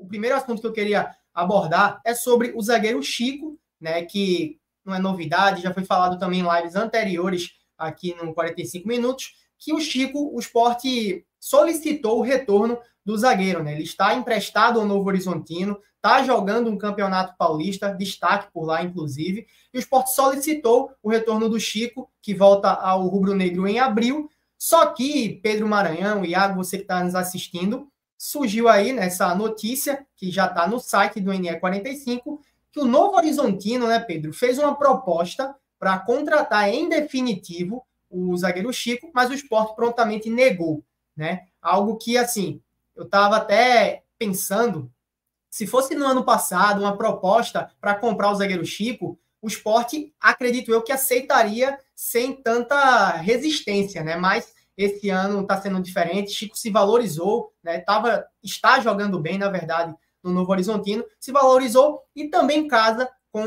o primeiro assunto que eu queria abordar é sobre o zagueiro Chico, né, que não é novidade, já foi falado também em lives anteriores aqui no 45 minutos, que o Chico, o Sport solicitou o retorno do zagueiro, né? Ele está emprestado ao Novo Horizontino, está jogando um campeonato paulista, destaque por lá, inclusive, e o Sport solicitou o retorno do Chico, que volta ao rubro-negro em abril. Só que, Pedro Maranhão, Iago, você que está nos assistindo, surgiu aí nessa notícia, que já está no site do NE45, que o Novo Horizontino, né, Pedro, fez uma proposta para contratar em definitivo o zagueiro Chico, mas o Sport prontamente negou, né? Algo que, assim, eu estava até pensando, se fosse no ano passado uma proposta para comprar o zagueiro Chico, o Sport, acredito eu, que aceitaria sem tanta resistência, né? Mas esse ano está sendo diferente, Chico se valorizou, né? Está jogando bem, na verdade, no Novo Horizontino, se valorizou e também casa com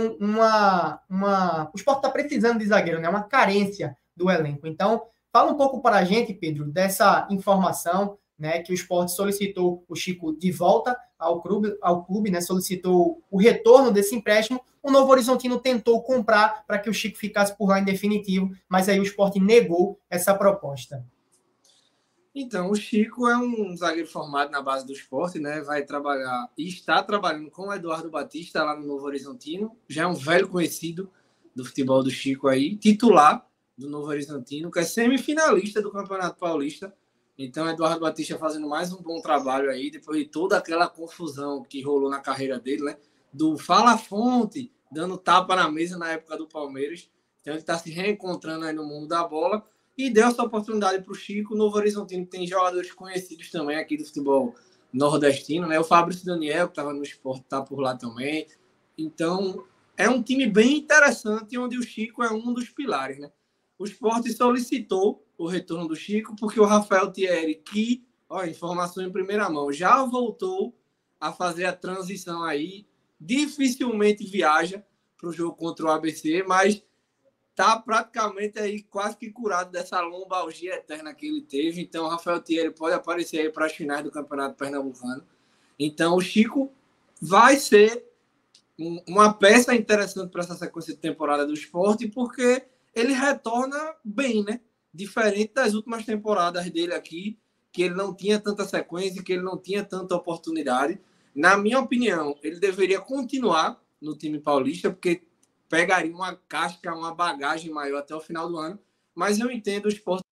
o Sport está precisando de zagueiro, né? Uma carência do elenco. Então, fala um pouco para a gente, Pedro, dessa informação, né, que o Sport solicitou o Chico de volta ao clube, né, solicitou o retorno desse empréstimo. O Novo Horizontino tentou comprar para que o Chico ficasse por lá em definitivo, mas aí o Sport negou essa proposta. Então, o Chico é um zagueiro formado na base do Sport, né? Vai trabalhar e está trabalhando com o Eduardo Batista lá no Novo Horizontino. Já é um velho conhecido do futebol do Chico aí, titular do Novo Horizontino, que é semifinalista do Campeonato Paulista. Então, Eduardo Batista fazendo mais um bom trabalho aí, depois de toda aquela confusão que rolou na carreira dele, né? Do Fala Fonte, dando tapa na mesa na época do Palmeiras. Então, ele está se reencontrando aí no mundo da bola e deu essa oportunidade para o Chico. O Novo Horizontino tem jogadores conhecidos também aqui do futebol nordestino, né? O Fabrício Daniel, que estava no Sport, está por lá também. Então, é um time bem interessante, onde o Chico é um dos pilares, né? O Sport solicitou o retorno do Chico, porque o Rafael Thierry, que, ó, informação em primeira mão, já voltou a fazer a transição aí, dificilmente viaja para o jogo contra o ABC, mas está praticamente aí quase que curado dessa lombalgia eterna que ele teve. Então, o Rafael Thierry pode aparecer aí para as finais do Campeonato Pernambucano. Então, o Chico vai ser uma peça interessante para essa sequência de temporada do Sport, porque ele retorna bem, né? Diferente das últimas temporadas dele aqui, que ele não tinha tanta sequência, que ele não tinha tanta oportunidade. Na minha opinião, ele deveria continuar no time paulista, porque pegaria uma casca, uma bagagem maior até o final do ano. Mas eu entendo o Sport.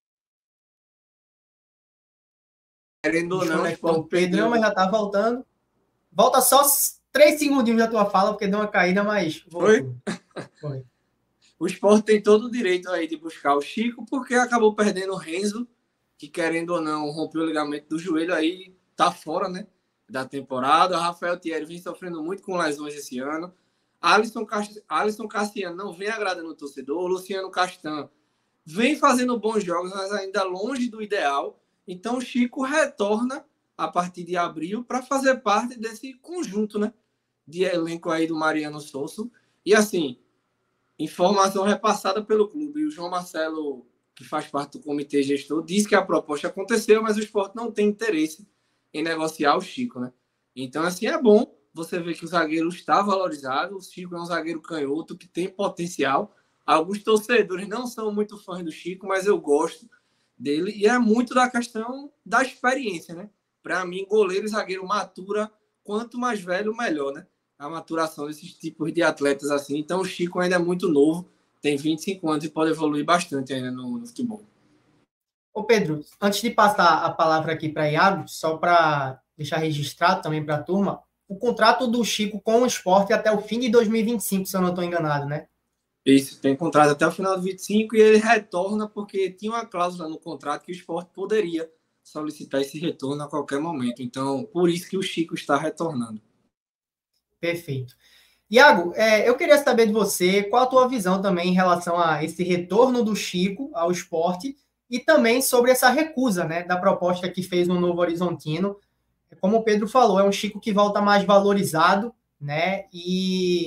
Querendo ou não, o Pedrão já tá voltando. Volta só 3 segundinhos da tua fala, porque deu uma caída, mas voltou. Foi. O Sport tem todo o direito aí de buscar o Chico, porque acabou perdendo o Renzo, que, querendo ou não, rompeu o ligamento do joelho, aí tá fora, né, da temporada. O Rafael Thierry vem sofrendo muito com lesões esse ano. Alisson Cassiano não vem agradando o torcedor. O Luciano Castan vem fazendo bons jogos, mas ainda longe do ideal. Então o Chico retorna a partir de abril para fazer parte desse conjunto, né, de elenco aí do Mariano Souza. E assim, informação repassada pelo clube. E o João Marcelo, que faz parte do comitê gestor, disse que a proposta aconteceu, mas o Sport não tem interesse em negociar o Chico, né? Então, assim, é bom você ver que o zagueiro está valorizado. O Chico é um zagueiro canhoto que tem potencial. Alguns torcedores não são muito fãs do Chico, mas eu gosto dele. E é muito da questão da experiência, né? Para mim, goleiro e zagueiro matura, quanto mais velho, melhor, né? A maturação desses tipos de atletas assim. Então, o Chico ainda é muito novo, tem 25 anos e pode evoluir bastante ainda no futebol. Ô Pedro, antes de passar a palavra aqui para Iago, só para deixar registrado também para a turma, o contrato do Chico com o Sport é até o fim de 2025, se eu não estou enganado, né? Isso, tem contrato até o final de 25 e ele retorna porque tinha uma cláusula no contrato que o Sport poderia solicitar esse retorno a qualquer momento. Então, por isso que o Chico está retornando. Perfeito. Iago, eu queria saber de você qual a tua visão também em relação a esse retorno do Chico ao Sport e também sobre essa recusa, né, da proposta que fez no Novo Horizontino. Como o Pedro falou, é um Chico que volta mais valorizado, né? E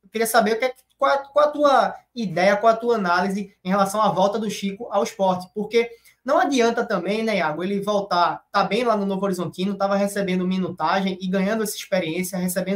Eu queria saber qual a tua ideia, qual a tua análise em relação à volta do Chico ao Sport, porque não adianta também, né, Iago, ele voltar, tá bem lá no Novo Horizontino, estava recebendo minutagem e ganhando essa experiência,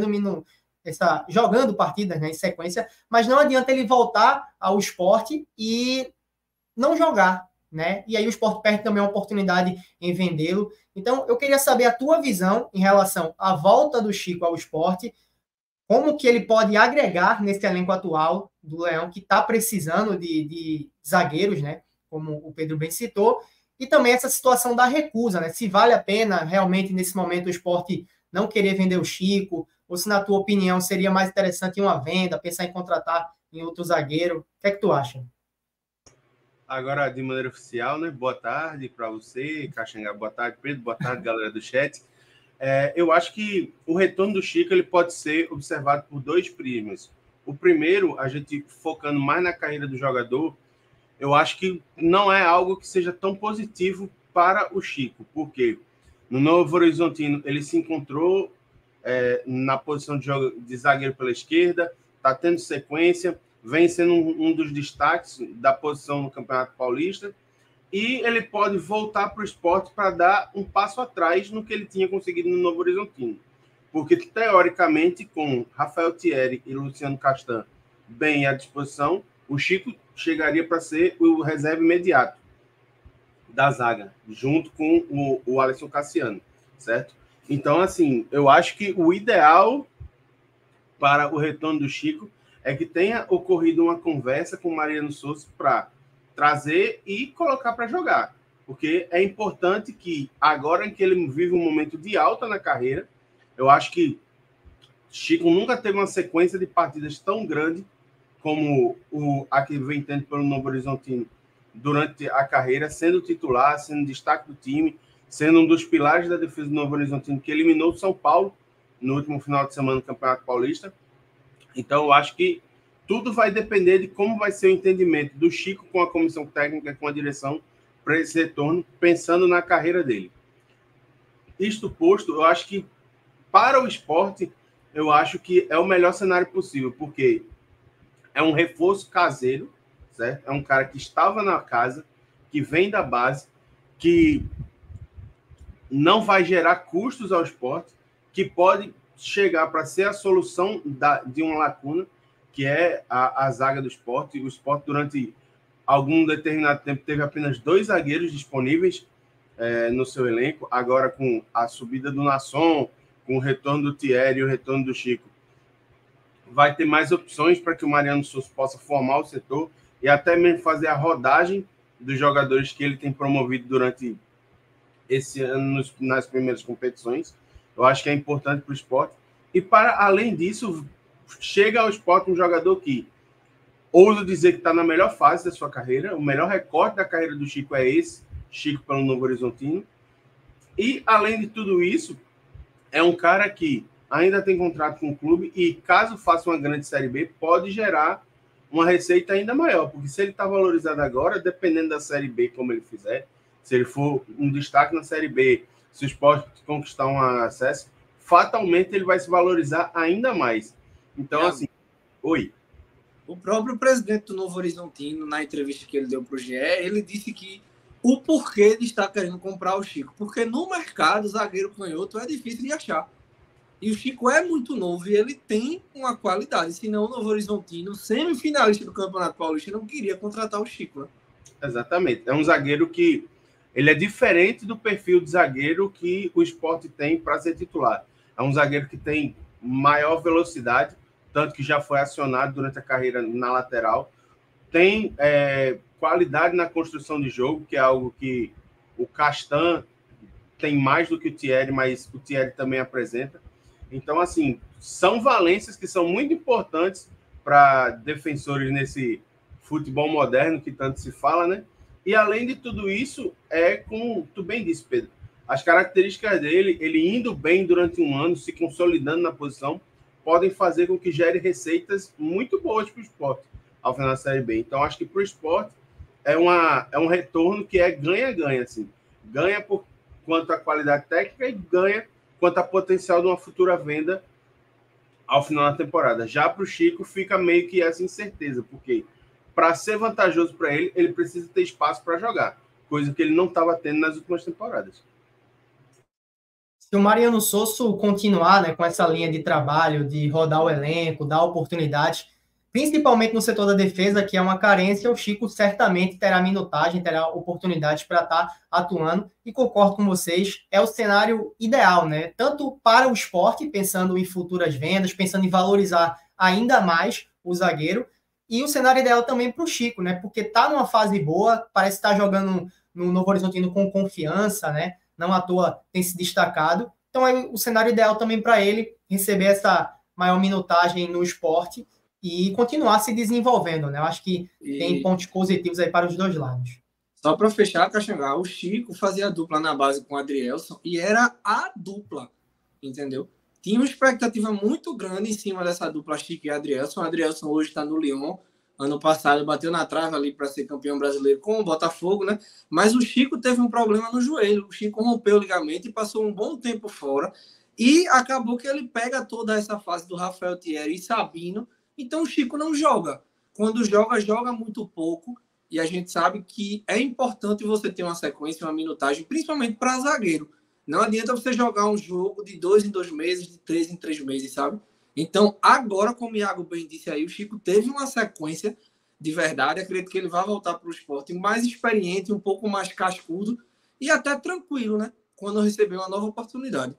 jogando partidas, né, em sequência, mas não adianta ele voltar ao Sport e não jogar, né? E aí o Sport perde também a oportunidade em vendê-lo. Então, eu queria saber a tua visão em relação à volta do Chico ao Sport, como que ele pode agregar nesse elenco atual do Leão, que está precisando de zagueiros, né? Como o Pedro bem citou, e também essa situação da recusa, né? Se vale a pena realmente nesse momento o Sport não querer vender o Chico, ou se na tua opinião seria mais interessante uma venda, pensar em contratar em outro zagueiro. O que é que tu acha? Agora, de maneira oficial, né? Boa tarde para você, Caxangá, boa tarde, Pedro, boa tarde, galera do chat. Eu acho que o retorno do Chico ele pode ser observado por dois prismas. O primeiro, a gente focando mais na carreira do jogador, eu acho que não é algo que seja tão positivo para o Chico, porque no Novo Horizontino ele se encontrou na posição de zagueiro pela esquerda, está tendo sequência, vem sendo um dos destaques da posição no Campeonato Paulista, e ele pode voltar para o Sport para dar um passo atrás no que ele tinha conseguido no Novo Horizontino. Porque, teoricamente, com Rafael Thierry e Luciano Castan bem à disposição, o Chico chegaria para ser o reserva imediato da zaga, junto com o Alisson Cassiano, certo? Então, assim, eu acho que o ideal para o retorno do Chico é que tenha ocorrido uma conversa com o Mariano Souza para trazer e colocar para jogar. Porque é importante que, agora em que ele vive um momento de alta na carreira, eu acho que Chico nunca teve uma sequência de partidas tão grande como a que vem tendo pelo Novo Horizontino durante a carreira, sendo titular, sendo destaque do time, sendo um dos pilares da defesa do Novo Horizontino, que eliminou o São Paulo no último final de semana do Campeonato Paulista. Então, eu acho que tudo vai depender de como vai ser o entendimento do Chico com a comissão técnica, com a direção, para esse retorno, pensando na carreira dele. Isto posto, eu acho que para o Sport, eu acho que é o melhor cenário possível, porque é um reforço caseiro, certo? É um cara que estava na casa, que vem da base, que não vai gerar custos ao Sport, que pode chegar para ser a solução de uma lacuna, que é a zaga do Sport. O Sport, durante algum determinado tempo, teve apenas 2 zagueiros disponíveis no seu elenco. Agora, com a subida do Nasson, com o retorno do Thierry e o retorno do Chico, vai ter mais opções para que o Mariano Souza possa formar o setor e até mesmo fazer a rodagem dos jogadores que ele tem promovido durante esse ano nas primeiras competições. Eu acho que é importante para o Sport. E, para além disso, chega ao Sport um jogador que, ouso dizer que está na melhor fase da sua carreira, o melhor recorte da carreira do Chico é esse, Chico pelo Novo Horizontino. E, além de tudo isso, é um cara que ainda tem contrato com o clube e, caso faça uma grande Série B, pode gerar uma receita ainda maior, porque se ele está valorizado agora, dependendo da Série B, como ele fizer, se ele for um destaque na Série B, se o Sport conquistar um acesso, fatalmente ele vai se valorizar ainda mais. Então, assim... Oi. O próprio presidente do Novo Horizontino, na entrevista que ele deu para o GE, ele disse que o porquê de estar querendo comprar o Chico, porque no mercado, zagueiro canhoto é difícil de achar. E o Chico é muito novo e ele tem uma qualidade. Senão o Novo Horizontino, semifinalista do Campeonato Paulista, não queria contratar o Chico, né? Exatamente. É um zagueiro que ele é diferente do perfil de zagueiro que o Sport tem para ser titular. É um zagueiro que tem maior velocidade, tanto que já foi acionado durante a carreira na lateral. Tem qualidade na construção de jogo, que é algo que o Castan tem mais do que o Thierry, mas o Thierry também apresenta. Então, assim, são valências que são muito importantes para defensores nesse futebol moderno que tanto se fala, né? E, além de tudo isso, como tu bem disse, Pedro, as características dele, ele indo bem durante um ano, se consolidando na posição, podem fazer com que gere receitas muito boas para o Sport ao final da Série B. Então, acho que para o Sport é um retorno que é ganha-ganha, assim. Ganha por quanto à qualidade técnica e ganha quanto a potencial de uma futura venda ao final da temporada. Já para o Chico fica meio que essa incerteza, porque para ser vantajoso para ele, ele precisa ter espaço para jogar, coisa que ele não estava tendo nas últimas temporadas. Se o Mariano Sosso continuar, né, com essa linha de trabalho, de rodar o elenco, dar oportunidade, principalmente no setor da defesa, que é uma carência, o Chico certamente terá minutagem, terá oportunidade para estar atuando, e concordo com vocês, é o cenário ideal, né? Tanto para o esporte, pensando em futuras vendas, pensando em valorizar ainda mais o zagueiro, e o cenário ideal também para o Chico, né? Porque está numa fase boa, parece estar jogando no Novo Horizontino com confiança, né? Não à toa tem se destacado. Então é o cenário ideal também para ele receber essa maior minutagem no esporte e continuar se desenvolvendo, né? Eu acho que tem pontos positivos aí para os dois lados. Só para fechar, Caxangá, o Chico fazia dupla na base com o Adrielson e era a dupla, entendeu? Tinha uma expectativa muito grande em cima dessa dupla Chico e Adrielson. O Adrielson hoje está no Lyon. Ano passado bateu na trave ali para ser campeão brasileiro com o Botafogo, né? Mas o Chico teve um problema no joelho. O Chico rompeu o ligamento e passou um bom tempo fora. E acabou que ele pega toda essa fase do Rafael Thierry e Sabino. Então o Chico não joga. Quando joga, joga muito pouco. E a gente sabe que é importante você ter uma sequência, uma minutagem, principalmente para zagueiro. Não adianta você jogar um jogo de 2 em 2 meses, de 3 em 3 meses, sabe? Então, agora, como o Iago bem disse aí, o Chico teve uma sequência de verdade. Acredito que ele vai voltar para o esporte mais experiente, um pouco mais cascudo e até tranquilo, né? Quando receber uma nova oportunidade.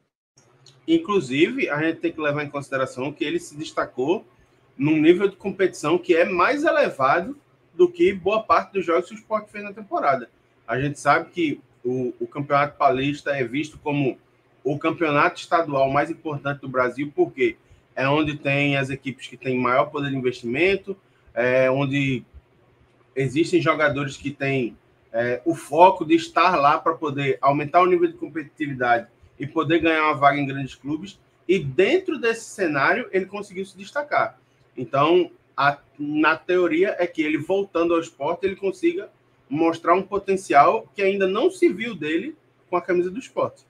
Inclusive, a gente tem que levar em consideração que ele se destacou num nível de competição que é mais elevado do que boa parte dos jogos que o esporte fez na temporada. A gente sabe que o Campeonato Paulista é visto como o campeonato estadual mais importante do Brasil, porque é onde tem as equipes que têm maior poder de investimento, onde existem jogadores que têm o foco de estar lá para poder aumentar o nível de competitividade e poder ganhar uma vaga em grandes clubes, e dentro desse cenário ele conseguiu se destacar. Então, na teoria é que ele, voltando ao esporte, ele consiga mostrar um potencial que ainda não se viu dele com a camisa do esporte.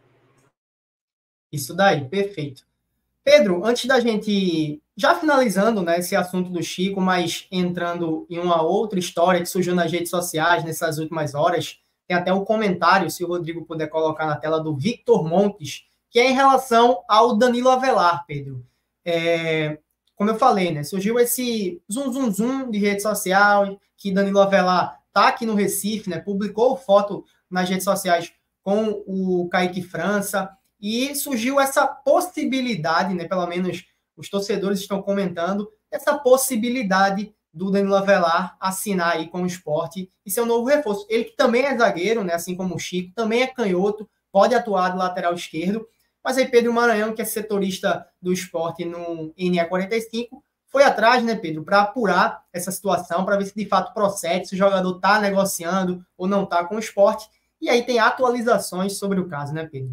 Isso daí, perfeito. Pedro, antes da gente, já finalizando, né, esse assunto do Chico, mas entrando em uma outra história que surgiu nas redes sociais nessas últimas horas, tem até um comentário, se o Rodrigo puder colocar na tela, do Victor Montes, que é em relação ao Danilo Avelar, Pedro. Como eu falei, né, surgiu esse zum de rede social, que Danilo Avelar está aqui no Recife, né, publicou foto nas redes sociais com o Kaique França, e surgiu essa possibilidade, né, pelo menos os torcedores estão comentando, essa possibilidade do Danilo Avelar assinar aí com o esporte e ser um novo reforço. Ele que também é zagueiro, né, assim como o Chico, também é canhoto, pode atuar do lateral esquerdo, mas aí Pedro Maranhão, que é setorista do esporte no NE45, foi atrás, né, Pedro, para apurar essa situação, para ver se de fato procede, se o jogador está negociando ou não está com o esporte, e aí tem atualizações sobre o caso, né, Pedro?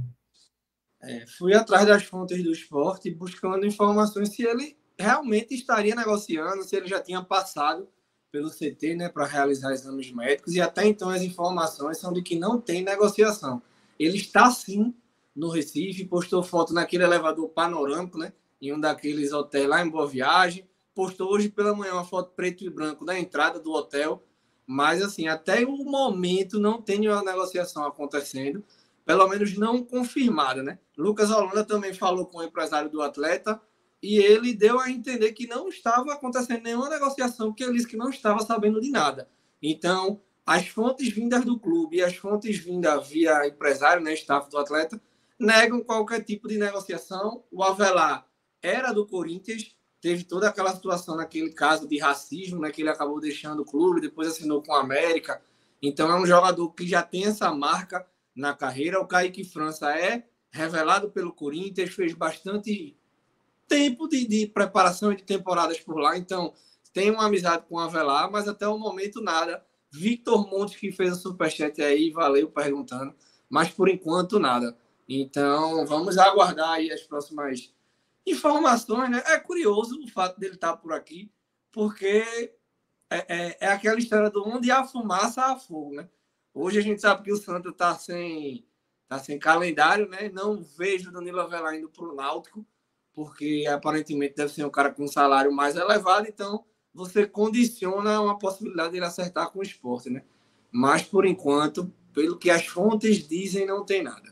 Fui atrás das fontes do esporte, buscando informações se ele realmente estaria negociando, se ele já tinha passado pelo CT, né, para realizar exames médicos, e até então as informações são de que não tem negociação. Ele está sim no Recife, postou foto naquele elevador panorâmico, né, em um daqueles hotéis lá em Boa Viagem, postou hoje pela manhã uma foto preto e branco da entrada do hotel, mas assim, até o momento não tem nenhuma negociação acontecendo, pelo menos não confirmada, né? Lucas Holanda também falou com o empresário do atleta e ele deu a entender que não estava acontecendo nenhuma negociação, porque ele disse que não estava sabendo de nada. Então, as fontes vindas do clube e as fontes vindas via empresário, né, staff do atleta, negam qualquer tipo de negociação. O Avelar era do Corinthians, teve toda aquela situação naquele caso de racismo, né, que ele acabou deixando o clube, depois assinou com o América. Então, é um jogador que já tem essa marca na carreira. O Kaique França é revelado pelo Corinthians, fez bastante tempo de preparação e de temporadas por lá, então tem uma amizade com o Avelar, mas até o momento nada. Victor Montes, que fez o superchat aí, valeu perguntando, mas por enquanto nada. Então vamos aguardar aí as próximas informações, né? É curioso o fato dele estar por aqui, porque é aquela história do onde há fumaça, há fogo, né? Hoje a gente sabe que o Santa está sem calendário, né? Não vejo o Danilo Avelar indo para o Náutico. porque aparentemente deve ser um cara com um salário mais elevado, então você condiciona uma possibilidade de ele acertar com o Sport, né? Mas, por enquanto, pelo que as fontes dizem, não tem nada.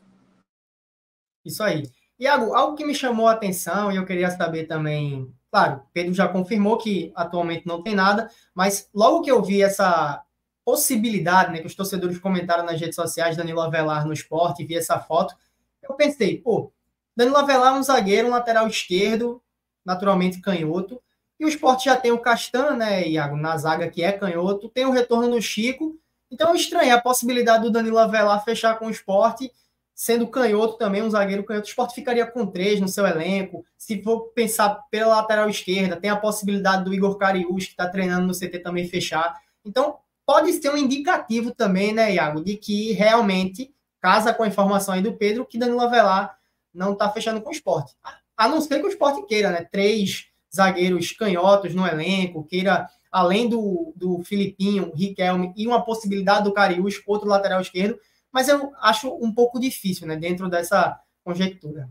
Isso aí. Iago, algo que me chamou a atenção e eu queria saber também, claro, Pedro já confirmou que atualmente não tem nada, mas logo que eu vi essa possibilidade, né, que os torcedores comentaram nas redes sociais, Danilo Avelar no Sport, e vi essa foto, eu pensei, pô, Danilo Avelar é um zagueiro, um lateral esquerdo, naturalmente canhoto, e o Sport já tem o Castan, né, Iago, na zaga que é canhoto, tem o retorno no Chico, então eu estranhei a possibilidade do Danilo Avelar fechar com o Sport, sendo canhoto também, um zagueiro canhoto, o Sport ficaria com 3 no seu elenco. Se for pensar pela lateral esquerda, tem a possibilidade do Igor Cariús, que está treinando no CT, também fechar. Então, pode ser um indicativo também, né, Iago, de que realmente, casa com a informação aí do Pedro, que Danilo Avelar não está fechando com o Sport. A não ser que o Sport queira, né? 3 zagueiros canhotos no elenco, queira, além do Filipinho, Riquelme, e uma possibilidade do Cariús, outro lateral esquerdo, mas eu acho um pouco difícil, né, dentro dessa conjectura.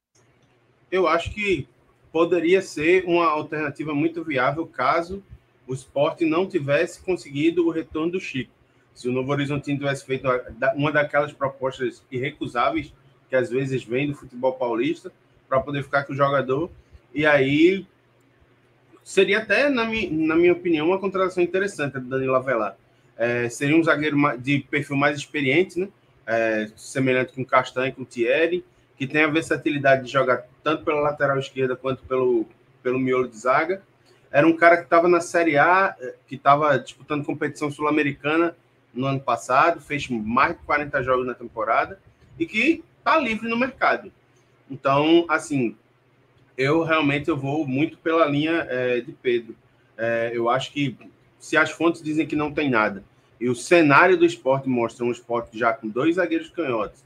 Eu acho que poderia ser uma alternativa muito viável caso o Sport não tivesse conseguido o retorno do Chico. Se o Novo Horizontino tivesse feito uma daquelas propostas irrecusáveis que às vezes vem do futebol paulista para poder ficar com o jogador, e aí seria até, na minha opinião, uma contratação interessante do Danilo Avelar. Seria um zagueiro de perfil mais experiente, né? Semelhante com o Castanho e com o Thierry, que tem a versatilidade de jogar tanto pela lateral esquerda quanto pelo miolo de zaga. Era um cara que estava na Série A, que estava disputando competição sul-americana no ano passado, fez mais de 40 jogos na temporada e que está livre no mercado. Então, assim, eu vou muito pela linha de Pedro. Eu acho que se as fontes dizem que não tem nada e o cenário do Sport mostra um Sport já com 2 zagueiros canhotos,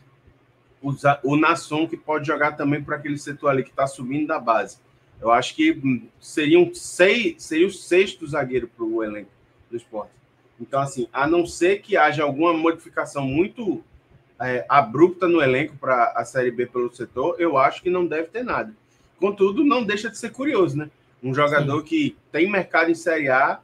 o Nasson que pode jogar também para aquele setor ali que está subindo da base, eu acho que seria o 6º zagueiro para o elenco do Sport. Então, assim, a não ser que haja alguma modificação muito abrupta no elenco para a Série B pelo setor, eu acho que não deve ter nada. Contudo, não deixa de ser curioso, né? Um jogador Sim. que tem mercado em Série A,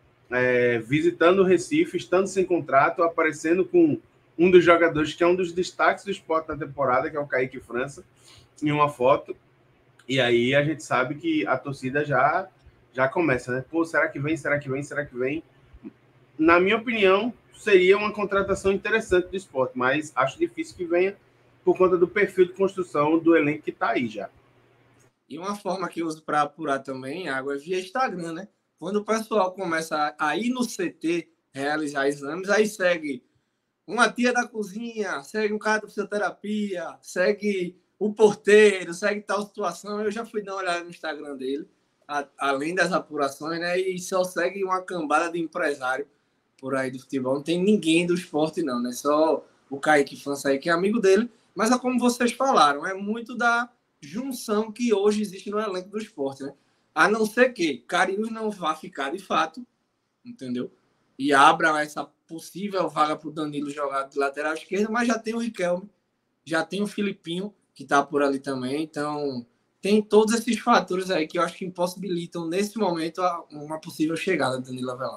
visitando o Recife, estando sem contrato, aparecendo com um dos jogadores que é um dos destaques do Sport na temporada, que é o Kaique França, em uma foto. E aí a gente sabe que a torcida já começa, né? Pô, será que vem? Será que vem? Será que vem? Na minha opinião, seria uma contratação interessante do Sport, mas acho difícil que venha por conta do perfil de construção do elenco que está aí já. E uma forma que eu uso para apurar também, Água, é via Instagram, né? Quando o pessoal começa a ir no CT realizar exames, aí segue uma tia da cozinha, segue um cara da fisioterapia, segue o porteiro, segue tal situação. Eu já fui dar uma olhada no Instagram dele, além das apurações, né? E só segue uma cambada de empresário por aí do futebol. Não tem ninguém do esporte, não, né? Só o Kaique França aí, que é amigo dele. Mas é como vocês falaram, é muito da junção que hoje existe no elenco do esporte, né? A não ser que Cariús não vá ficar de fato, entendeu? E abra essa possível vaga para o Danilo jogar de lateral esquerdo, mas já tem o Riquelme, já tem o Filipinho, que está por ali também. Então, tem todos esses fatores aí que eu acho que impossibilitam, nesse momento, uma possível chegada do Danilo Avelar.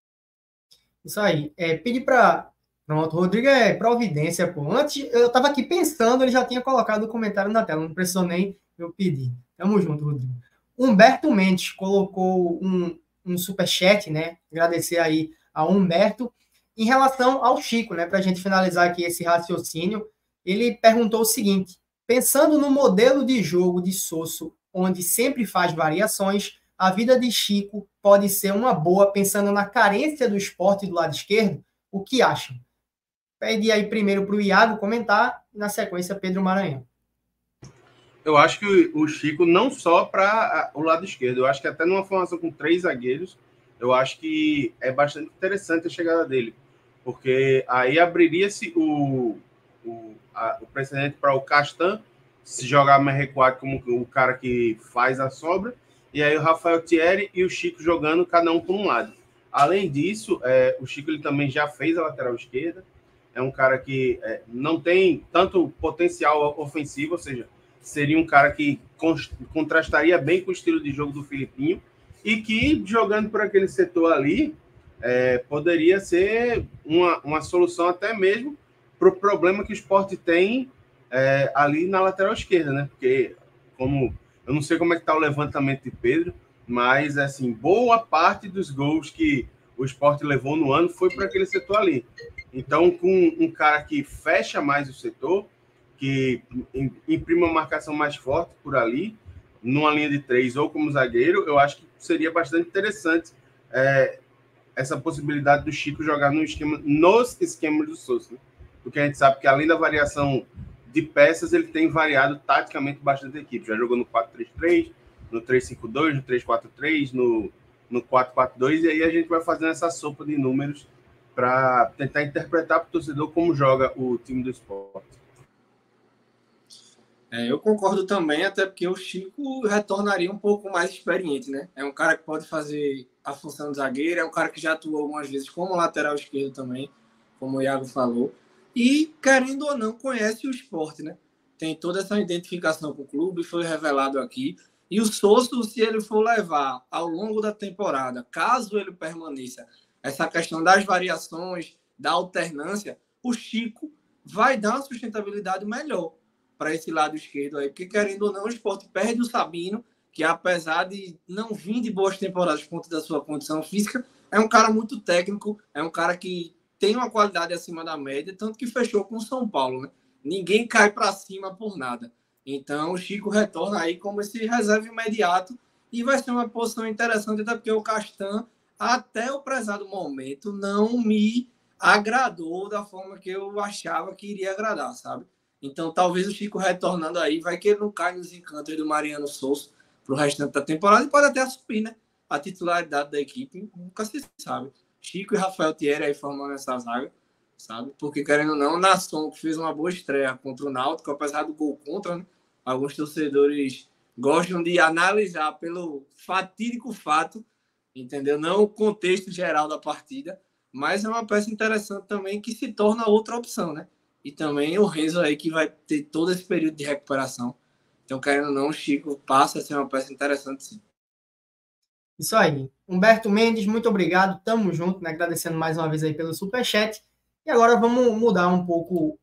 Isso aí. Pedir para... Pronto, o Rodrigo é providência, pô. Antes, eu estava aqui pensando, ele já tinha colocado o comentário na tela, não precisou nem eu pedir. Tamo junto, Rodrigo. Humberto Mendes colocou um superchat, né? Agradecer aí ao Humberto. Em relação ao Chico, né? Para a gente finalizar aqui esse raciocínio, ele perguntou o seguinte: pensando no modelo de jogo de Sosso, onde sempre faz variações, a vida de Chico pode ser uma boa, pensando na carência do esporte do lado esquerdo? O que acham? Pede aí primeiro para o Iago comentar, e na sequência Pedro Maranhão. Eu acho que o Chico, não só para o lado esquerdo, eu acho que até numa formação com 3 zagueiros, eu acho que é bastante interessante a chegada dele, porque aí abriria-se o precedente para o Castan se jogar mais recuado como o cara que faz a sobra, e aí o Rafael Thierry e o Chico jogando cada um por um lado. Além disso, o Chico ele também já fez a lateral esquerda, é um cara que não tem tanto potencial ofensivo, ou seja, seria um cara que contrastaria bem com o estilo de jogo do Filipinho e que, jogando por aquele setor ali, poderia ser uma solução até mesmo para o problema que o Sport tem ali na lateral esquerda, né? Porque, eu não sei como é que está o levantamento de Pedro, mas, assim, boa parte dos gols que o Sport levou no ano foi para aquele setor ali. Então, com um cara que fecha mais o setor, que imprime uma marcação mais forte por ali, numa linha de 3 ou como zagueiro, eu acho que seria bastante interessante essa possibilidade do Chico jogar nos esquemas do Sousa, né? Porque a gente sabe que, além da variação de peças, ele tem variado taticamente bastante a equipe. Já jogou no 4-3-3, no 3-5-2, no 3-4-3, no 4-4-2, e aí a gente vai fazendo essa sopa de números para tentar interpretar para o torcedor como joga o time do Sport. Eu concordo também, até porque o Chico retornaria um pouco mais experiente, né? É um cara que pode fazer a função de zagueiro, é um cara que já atuou algumas vezes como lateral esquerdo também, como o Iago falou. E, querendo ou não, conhece o Sport, né? Tem toda essa identificação com o clube, foi revelado aqui. E o Sousa, se ele for levar ao longo da temporada, caso ele permaneça, essa questão das variações, da alternância, o Chico vai dar uma sustentabilidade melhor para esse lado esquerdo aí, porque, querendo ou não, o Sport perde o Sabino, que, apesar de não vir de boas temporadas por conta da sua condição física, é um cara muito técnico, é um cara que tem uma qualidade acima da média, tanto que fechou com o São Paulo, né? Ninguém cai para cima por nada. Então, o Chico retorna aí como esse reserva imediato e vai ser uma posição interessante, até porque o Castan, até o prezado momento, não me agradou da forma que eu achava que iria agradar, sabe? Então, talvez o Chico retornando aí, vai que ele não cai nos encantos do Mariano Souza para o restante da temporada e pode até assumir, né? A titularidade da equipe, nunca se sabe. Chico e Rafael Thierry aí formando essa zaga, sabe? Porque, querendo ou não, o Nasson, que fez uma boa estreia contra o Náutico, apesar do gol contra, né? Alguns torcedores gostam de analisar pelo fatídico fato, entendeu? Não o contexto geral da partida, mas é uma peça interessante também que se torna outra opção, né? E também o Renzo aí que vai ter todo esse período de recuperação. Então, querendo ou não, o Chico passa a ser uma peça interessante, sim. Isso aí. Humberto Mendes, muito obrigado. Tamo junto, né? Agradecendo mais uma vez aí pelo superchat. E agora vamos mudar um pouco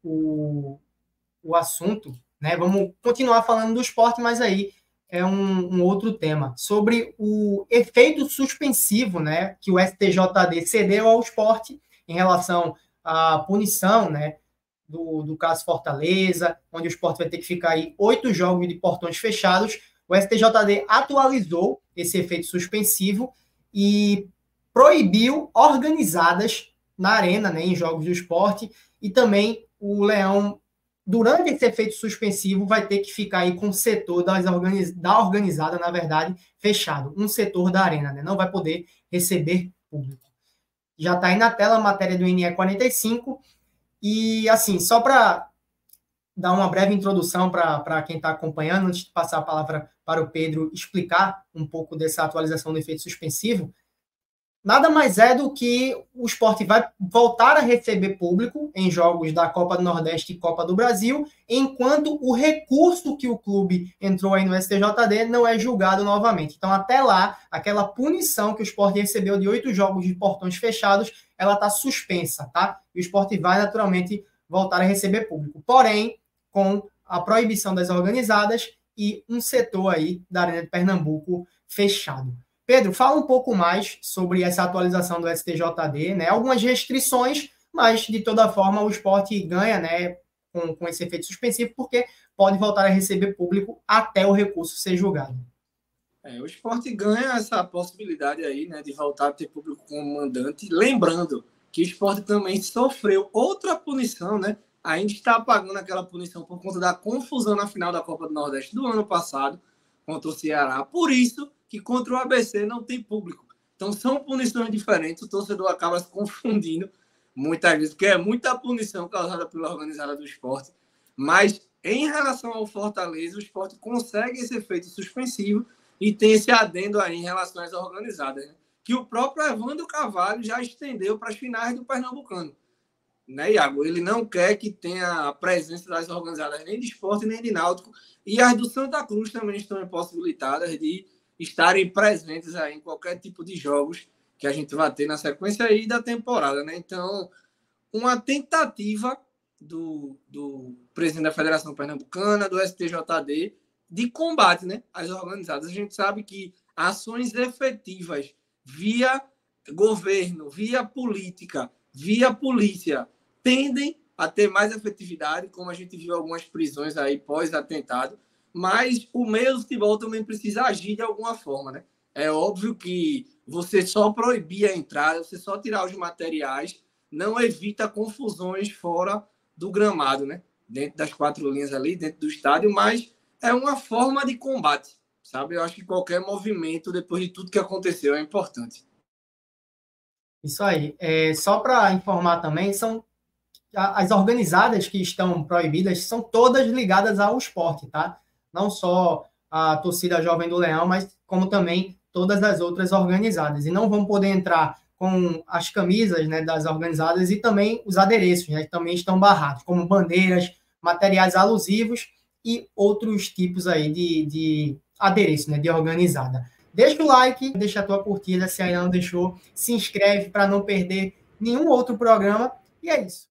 o assunto, né? Vamos continuar falando do esporte, mas aí é um outro tema. Sobre o efeito suspensivo, né? Que o STJD cedeu ao esporte em relação à punição, né? Do caso Fortaleza, onde o esporte vai ter que ficar aí 8 jogos de portões fechados. O STJD atualizou esse efeito suspensivo e proibiu organizadas na arena, né, em jogos do esporte, e também o Leão, durante esse efeito suspensivo, vai ter que ficar aí com o setor da organizada, na verdade, fechado, um setor da arena, né, não vai poder receber público. Já está aí na tela a matéria do NE 45, e assim, só para dar uma breve introdução para quem está acompanhando, antes de passar a palavra para o Pedro explicar um pouco dessa atualização do efeito suspensivo, nada mais é do que o esporte vai voltar a receber público em jogos da Copa do Nordeste e Copa do Brasil, enquanto o recurso que o clube entrou aí no STJD não é julgado novamente. Então, até lá, aquela punição que o esporte recebeu de 8 jogos de portões fechados, ela está suspensa, tá? E o esporte vai, naturalmente, voltar a receber público. Porém, com a proibição das organizadas e um setor aí da Arena de Pernambuco fechado. Pedro, fala um pouco mais sobre essa atualização do STJD, né? Algumas restrições, mas de toda forma o esporte ganha, né, com esse efeito suspensivo, porque pode voltar a receber público até o recurso ser julgado. O esporte ganha essa possibilidade aí, né, de voltar a ter público como mandante, lembrando que o esporte também sofreu outra punição, né? Ainda está pagando aquela punição por conta da confusão na final da Copa do Nordeste do ano passado contra o Ceará. Por isso que contra o ABC não tem público. Então são punições diferentes, o torcedor acaba se confundindo muitas vezes, porque é muita punição causada pela organizada do esporte. Mas em relação ao Fortaleza, o esporte consegue esse efeito suspensivo e tem esse adendo aí em relação às organizadas, né? Que o próprio Evandro Carvalho já estendeu para as finais do Pernambucano. né, Iago? Ele não quer que tenha a presença das organizadas nem de Sport nem de Náutico, e as do Santa Cruz também estão impossibilitadas de estarem presentes aí em qualquer tipo de jogos que a gente vai ter na sequência aí da temporada, né? Então, uma tentativa do presidente da Federação Pernambucana, do STJD, de combate, né, às organizadas. A gente sabe que ações efetivas via governo, via política, via polícia, tendem a ter mais efetividade, como a gente viu algumas prisões aí pós-atentado, mas o meio do futebol também precisa agir de alguma forma, né? É óbvio que você só proibir a entrada, você só tirar os materiais, não evita confusões fora do gramado, né? Dentro das 4 linhas ali, dentro do estádio, mas é uma forma de combate, sabe? Eu acho que qualquer movimento, depois de tudo que aconteceu, é importante. Isso aí. Só para informar também, são as organizadas que estão proibidas são todas ligadas ao esporte, tá? Não só a torcida Jovem do Leão, mas como também todas as outras organizadas. E não vão poder entrar com as camisas, né, das organizadas e também os adereços, né, que também estão barrados, como bandeiras, materiais alusivos e outros tipos aí de adereço, né, de organizada. Deixa o like, deixa a tua curtida se ainda não deixou, se inscreve para não perder nenhum outro programa, e é isso.